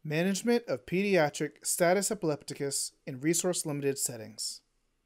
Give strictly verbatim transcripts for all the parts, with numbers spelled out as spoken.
Management of Pediatric Status Epilepticus in Resource-Limited Settings.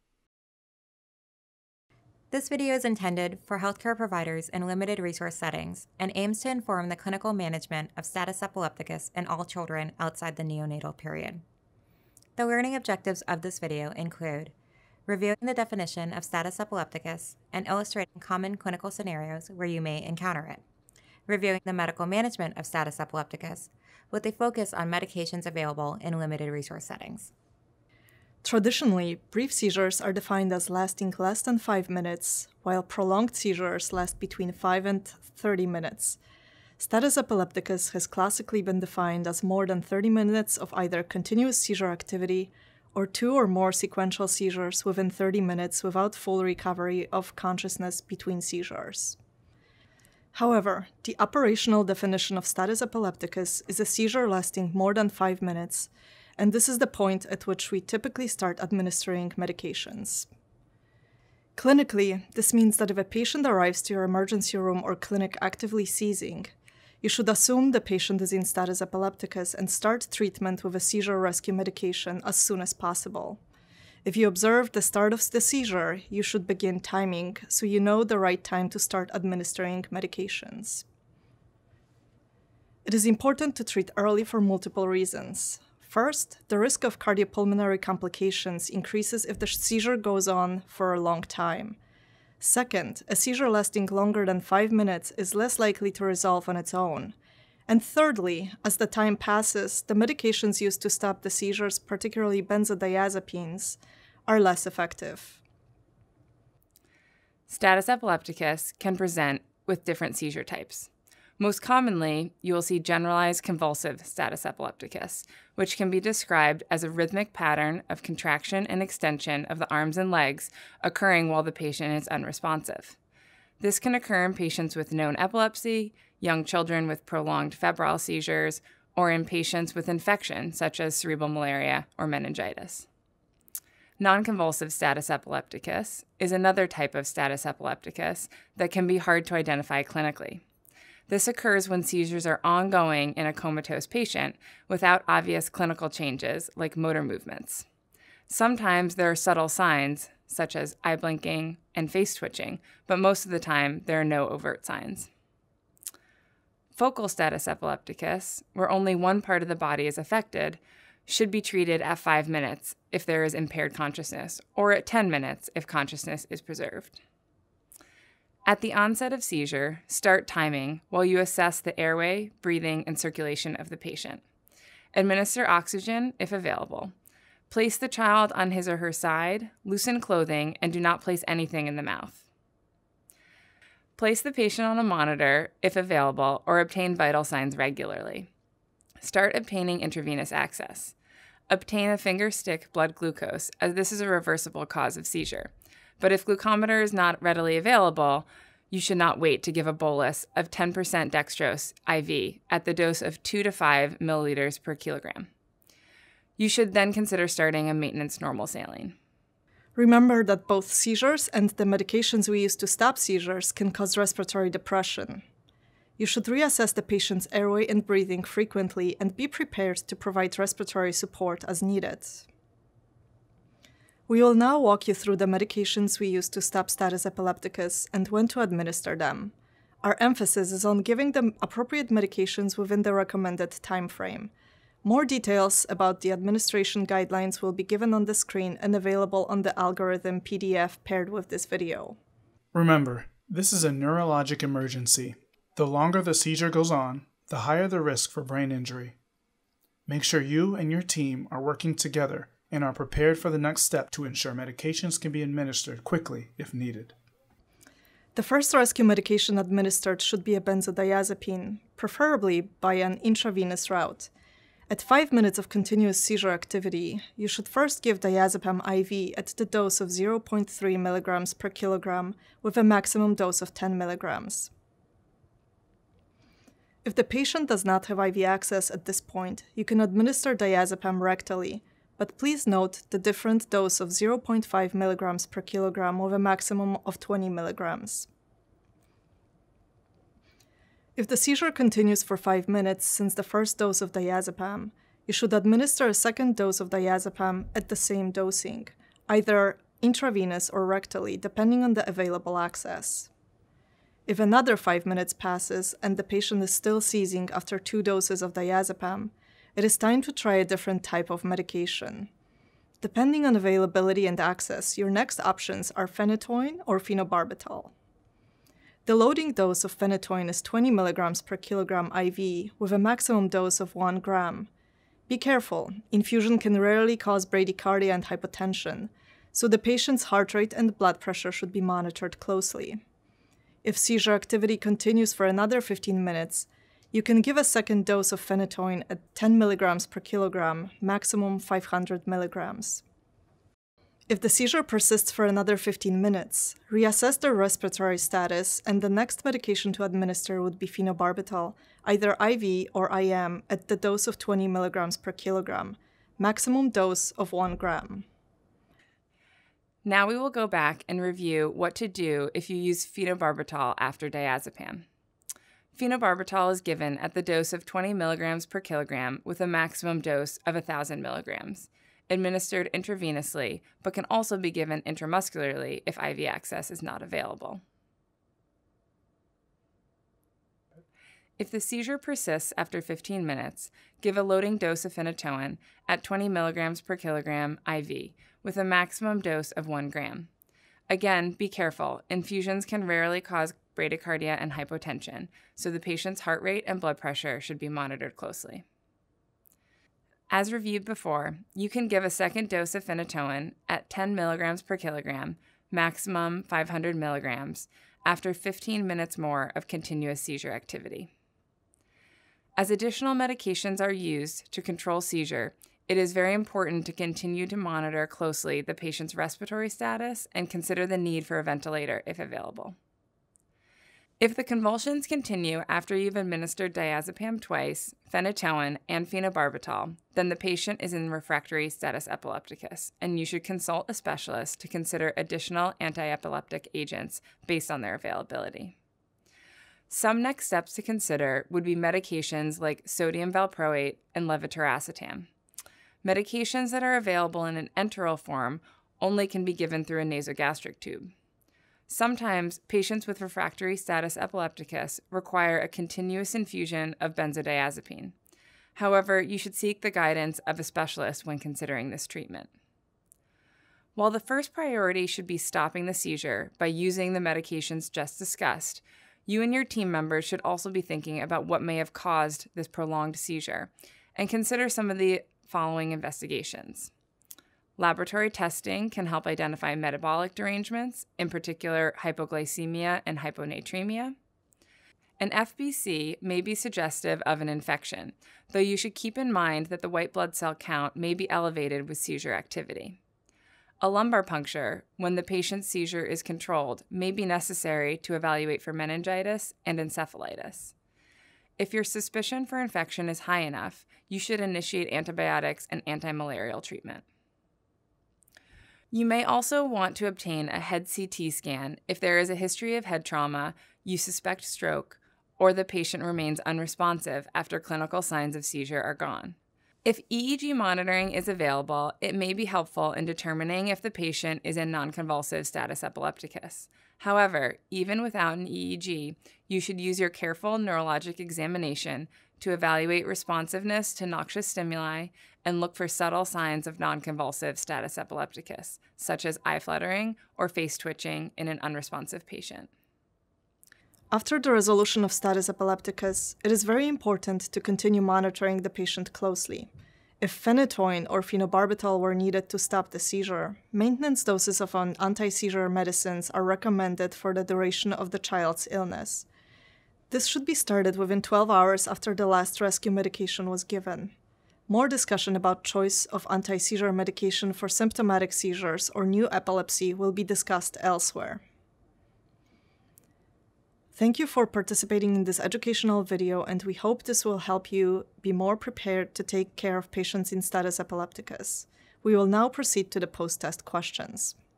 This video is intended for healthcare providers in limited resource settings and aims to inform the clinical management of status epilepticus in all children outside the neonatal period. The learning objectives of this video include reviewing the definition of status epilepticus and illustrating common clinical scenarios where you may encounter it, reviewing the medical management of status epilepticus with a focus on medications available in limited resource settings. Traditionally, brief seizures are defined as lasting less than five minutes, while prolonged seizures last between five and thirty minutes. Status epilepticus has classically been defined as more than thirty minutes of either continuous seizure activity or two or more sequential seizures within thirty minutes without full recovery of consciousness between seizures. However, the operational definition of status epilepticus is a seizure lasting more than five minutes, and this is the point at which we typically start administering medications. Clinically, this means that if a patient arrives to your emergency room or clinic actively seizing, you should assume the patient is in status epilepticus and start treatment with a seizure rescue medication as soon as possible. If you observe the start of the seizure, you should begin timing so you know the right time to start administering medications. It is important to treat early for multiple reasons. First, the risk of cardiopulmonary complications increases if the seizure goes on for a long time. Second, a seizure lasting longer than five minutes is less likely to resolve on its own. And thirdly, as the time passes, the medications used to stop the seizures, particularly benzodiazepines, are less effective. Status epilepticus can present with different seizure types. Most commonly, you will see generalized convulsive status epilepticus, which can be described as a rhythmic pattern of contraction and extension of the arms and legs occurring while the patient is unresponsive. This can occur in patients with known epilepsy, young children with prolonged febrile seizures, or in patients with infection such as cerebral malaria or meningitis. Non-convulsive status epilepticus is another type of status epilepticus that can be hard to identify clinically. This occurs when seizures are ongoing in a comatose patient without obvious clinical changes like motor movements. Sometimes there are subtle signs, such as eye blinking and face twitching, but most of the time there are no overt signs. Focal status epilepticus, where only one part of the body is affected, should be treated at five minutes if there is impaired consciousness, or at ten minutes if consciousness is preserved. At the onset of seizure, start timing while you assess the airway, breathing, and circulation of the patient. Administer oxygen if available. Place the child on his or her side, loosen clothing, and do not place anything in the mouth. Place the patient on a monitor if available, or obtain vital signs regularly. Start obtaining intravenous access. Obtain a finger stick blood glucose, as this is a reversible cause of seizure. But if glucometer is not readily available, you should not wait to give a bolus of ten percent dextrose I V at the dose of two to five milliliters per kilogram. You should then consider starting a maintenance normal saline. Remember that both seizures and the medications we use to stop seizures can cause respiratory depression. You should reassess the patient's airway and breathing frequently and be prepared to provide respiratory support as needed. We will now walk you through the medications we use to stop status epilepticus and when to administer them. Our emphasis is on giving them appropriate medications within the recommended time frame. More details about the administration guidelines will be given on the screen and available on the algorithm P D F paired with this video. Remember, this is a neurologic emergency. The longer the seizure goes on, the higher the risk for brain injury. Make sure you and your team are working together and are prepared for the next step to ensure medications can be administered quickly if needed. The first rescue medication administered should be a benzodiazepine, preferably by an intravenous route. At five minutes of continuous seizure activity, you should first give diazepam I V at the dose of zero point three milligrams per kilogram with a maximum dose of ten milligrams. If the patient does not have I V access at this point, you can administer diazepam rectally, but please note the different dose of zero point five milligrams per kilogram with a maximum of twenty milligrams. If the seizure continues for five minutes since the first dose of diazepam, You should administer a second dose of diazepam at the same dosing, either intravenous or rectally, depending on the available access. If another five minutes passes and the patient is still seizing after two doses of diazepam, it is time to try a different type of medication. Depending on availability and access, your next options are phenytoin or phenobarbital. The loading dose of phenytoin is twenty milligrams per kilogram I V with a maximum dose of one gram. Be careful, infusion can rarely cause bradycardia and hypotension, so the patient's heart rate and blood pressure should be monitored closely. If seizure activity continues for another fifteen minutes, you can give a second dose of phenytoin at ten milligrams per kilogram, maximum five hundred milligrams. If the seizure persists for another fifteen minutes, reassess the respiratory status, and the next medication to administer would be phenobarbital, either I V or I M, at the dose of twenty milligrams per kilogram, maximum dose of one gram. Now we will go back and review what to do if you use phenobarbital after diazepam. Phenobarbital is given at the dose of twenty milligrams per kilogram with a maximum dose of one thousand milligrams, administered intravenously, but can also be given intramuscularly if I V access is not available. If the seizure persists after fifteen minutes, give a loading dose of phenytoin at twenty milligrams per kilogram I V with a maximum dose of one gram. Again, be careful. Infusions can rarely cause bradycardia and hypotension, so the patient's heart rate and blood pressure should be monitored closely. As reviewed before, you can give a second dose of phenytoin at ten milligrams per kilogram, maximum five hundred milligrams, after fifteen minutes more of continuous seizure activity. As additional medications are used to control seizure, it is very important to continue to monitor closely the patient's respiratory status and consider the need for a ventilator if available. If the convulsions continue after you've administered diazepam twice, phenytoin, and phenobarbital, then the patient is in refractory status epilepticus, and you should consult a specialist to consider additional anti-epileptic agents based on their availability. Some next steps to consider would be medications like sodium valproate and levetiracetam. Medications that are available in an enteral form only can be given through a nasogastric tube. Sometimes, patients with refractory status epilepticus require a continuous infusion of benzodiazepine. However, you should seek the guidance of a specialist when considering this treatment. While the first priority should be stopping the seizure by using the medications just discussed, you and your team members should also be thinking about what may have caused this prolonged seizure and consider some of the following investigations. Laboratory testing can help identify metabolic derangements, in particular hypoglycemia and hyponatremia. An F B C may be suggestive of an infection, though you should keep in mind that the white blood cell count may be elevated with seizure activity. A lumbar puncture, when the patient's seizure is controlled, may be necessary to evaluate for meningitis and encephalitis. If your suspicion for infection is high enough, you should initiate antibiotics and anti-malarial treatment. You may also want to obtain a head C T scan if there is a history of head trauma, you suspect stroke, or the patient remains unresponsive after clinical signs of seizure are gone. If E E G monitoring is available, it may be helpful in determining if the patient is in non-convulsive status epilepticus. However, even without an E E G, you should use your careful neurologic examination to evaluate responsiveness to noxious stimuli and look for subtle signs of non-convulsive status epilepticus, such as eye fluttering or face twitching in an unresponsive patient. After the resolution of status epilepticus, it is very important to continue monitoring the patient closely. If phenytoin or phenobarbital were needed to stop the seizure, maintenance doses of anti-seizure medicines are recommended for the duration of the child's illness. This should be started within twelve hours after the last rescue medication was given. More discussion about choice of anti-seizure medication for symptomatic seizures or new epilepsy will be discussed elsewhere. Thank you for participating in this educational video, and we hope this will help you be more prepared to take care of patients in status epilepticus. We will now proceed to the post-test questions.